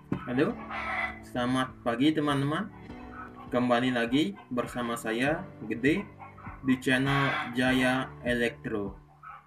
Halo, selamat pagi teman-teman. Kembali lagi bersama saya, Gede, di channel Jaya Elektro.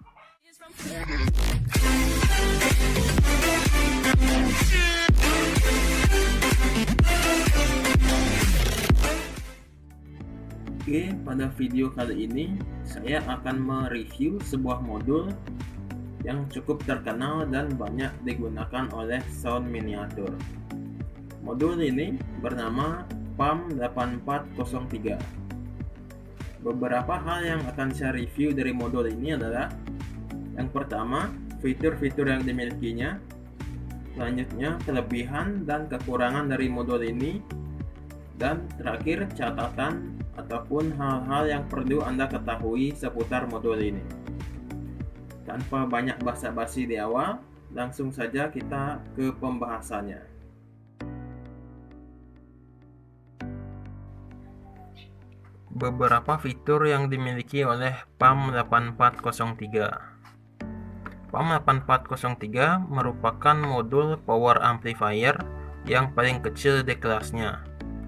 Oke, pada video kali ini saya akan mereview sebuah modul yang cukup terkenal dan banyak digunakan oleh sound miniatur. Modul ini bernama PAM 8403. Beberapa hal yang akan saya review dari modul ini adalah: yang pertama, fitur-fitur yang dimilikinya. Selanjutnya, kelebihan dan kekurangan dari modul ini. Dan terakhir, catatan ataupun hal-hal yang perlu Anda ketahui seputar modul ini. Tanpa banyak basa-basi di awal, langsung saja kita ke pembahasannya. Beberapa fitur yang dimiliki oleh PAM 8403. PAM 8403 merupakan modul power amplifier yang paling kecil di kelasnya.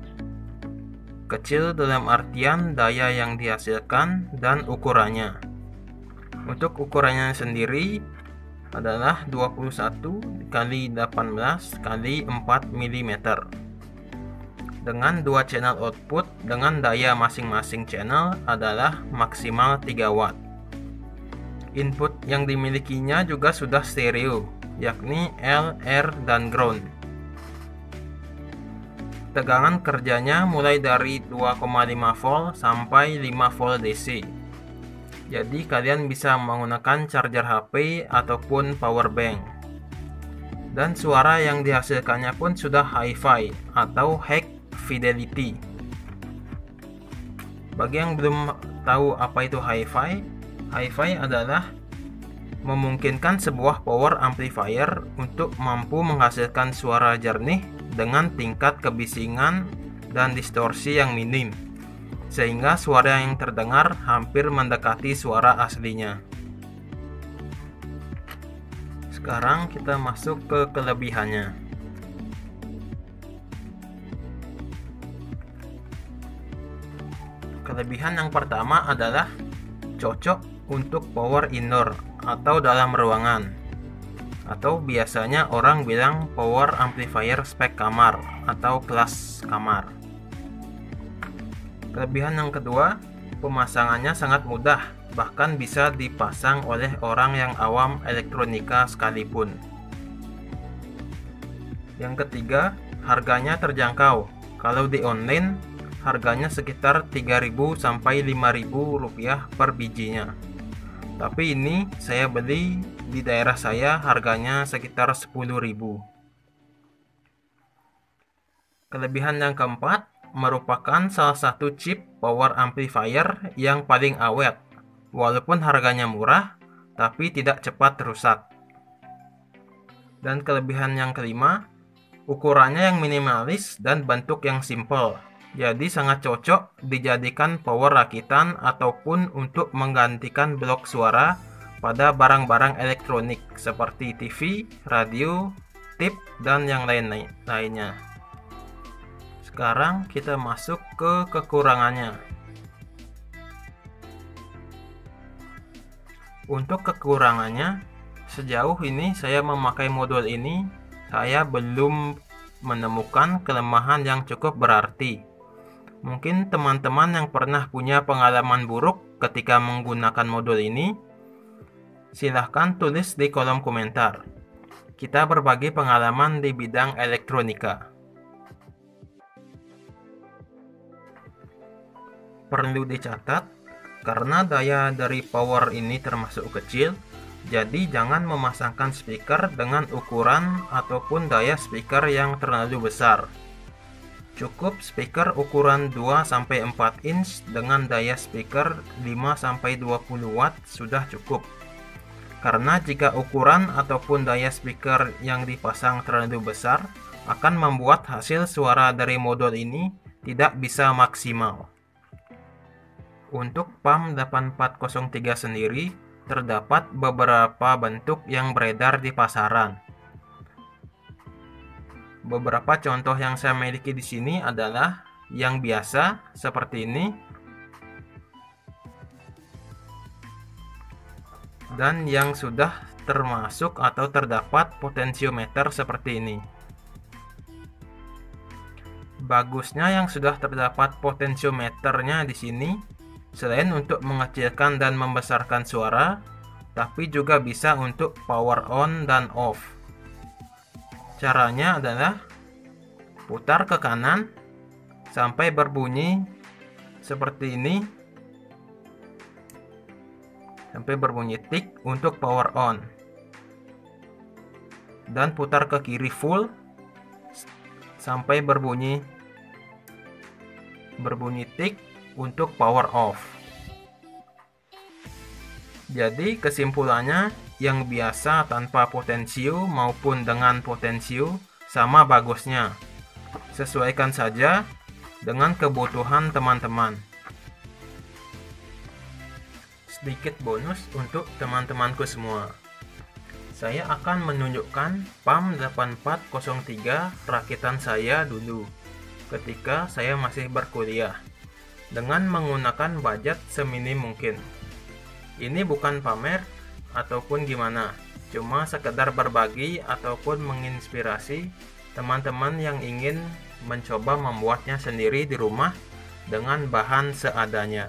Kecil dalam artian daya yang dihasilkan dan ukurannya. Untuk ukurannya sendiri adalah 21 x 18 x 4 mm dengan dua channel output dengan daya masing-masing channel adalah maksimal 3 watt. Input yang dimilikinya juga sudah stereo, yakni L, R, dan ground. Tegangan kerjanya mulai dari 2,5 volt sampai 5 volt DC. Jadi kalian bisa menggunakan charger HP ataupun power bank. Dan suara yang dihasilkannya pun sudah hi-fi atau high fidelity. Bagi yang belum tahu apa itu hi-fi, hi-fi adalah memungkinkan sebuah power amplifier untuk mampu menghasilkan suara jernih dengan tingkat kebisingan dan distorsi yang minim, sehingga suara yang terdengar hampir mendekati suara aslinya. Sekarang kita masuk ke kelebihannya. Kelebihan yang pertama adalah cocok untuk power indoor atau dalam ruangan, atau biasanya orang bilang power amplifier spek kamar atau kelas kamar. Kelebihan yang kedua, pemasangannya sangat mudah, bahkan bisa dipasang oleh orang yang awam elektronika sekalipun. Yang ketiga, harganya terjangkau. Kalau di online, harganya sekitar 3.000 sampai 5.000 rupiah per bijinya. Tapi ini saya beli di daerah saya harganya sekitar 10.000. Kelebihan yang keempat, merupakan salah satu chip power amplifier yang paling awet. Walaupun harganya murah, tapi tidak cepat rusak. Dan kelebihan yang kelima, ukurannya yang minimalis dan bentuk yang simple. Jadi sangat cocok dijadikan power rakitan ataupun untuk menggantikan blok suara pada barang-barang elektronik seperti TV, radio, tip, dan yang lainnya. Sekarang kita masuk ke kekurangannya. Untuk kekurangannya, sejauh ini saya memakai modul ini, saya belum menemukan kelemahan yang cukup berarti. Mungkin teman-teman yang pernah punya pengalaman buruk ketika menggunakan modul ini, silahkan tulis di kolom komentar. Kita berbagi pengalaman di bidang elektronika. Perlu dicatat, karena daya dari power ini termasuk kecil, jadi jangan memasangkan speaker dengan ukuran ataupun daya speaker yang terlalu besar. Cukup speaker ukuran 2-4 inch dengan daya speaker 5-20 watt sudah cukup. Karena jika ukuran ataupun daya speaker yang dipasang terlalu besar, akan membuat hasil suara dari modul ini tidak bisa maksimal. Untuk PAM 8403 sendiri, terdapat beberapa bentuk yang beredar di pasaran. Beberapa contoh yang saya miliki di sini adalah yang biasa seperti ini dan yang sudah termasuk atau terdapat potensiometer seperti ini. Bagusnya yang sudah terdapat potensiometernya di sini, selain untuk mengecilkan dan membesarkan suara, tapi juga bisa untuk power on dan off. Caranya adalah putar ke kanan sampai berbunyi seperti ini, sampai berbunyi tik untuk power on, dan putar ke kiri full sampai berbunyi tik untuk power off. Jadi kesimpulannya, yang biasa tanpa potensio maupun dengan potensio sama bagusnya. Sesuaikan saja dengan kebutuhan teman-teman. Sedikit bonus untuk teman-temanku semua. Saya akan menunjukkan PAM 8403 rakitan saya dulu ketika saya masih berkuliah dengan menggunakan budget seminim mungkin. Ini bukan pamer ataupun gimana, cuma sekedar berbagi ataupun menginspirasi teman-teman yang ingin mencoba membuatnya sendiri di rumah dengan bahan seadanya.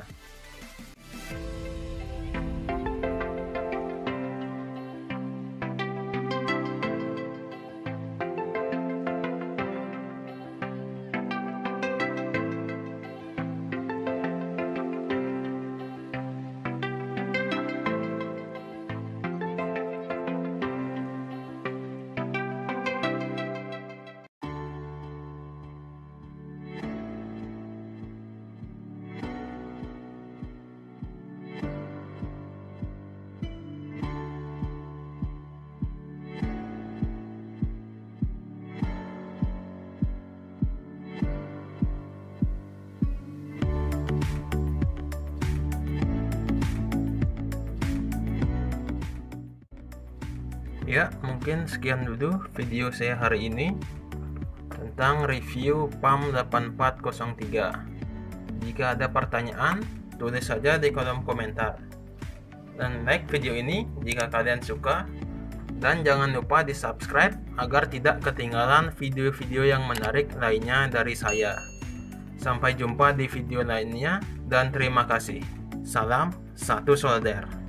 Ya, mungkin sekian dulu video saya hari ini tentang review PAM 8403. Jika ada pertanyaan, tulis saja di kolom komentar. Dan like video ini jika kalian suka. Dan jangan lupa di subscribe agar tidak ketinggalan video-video yang menarik lainnya dari saya. Sampai jumpa di video lainnya dan terima kasih. Salam satu solder.